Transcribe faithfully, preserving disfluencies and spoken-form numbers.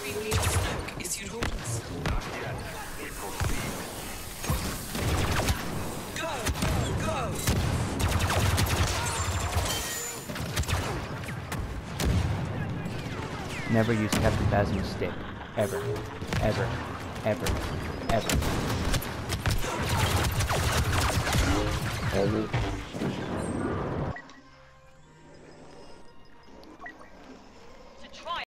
Is your orders? Go! Go! Never use Captain Phasma's stick. Ever. Ever. Ever. Ever. Ever.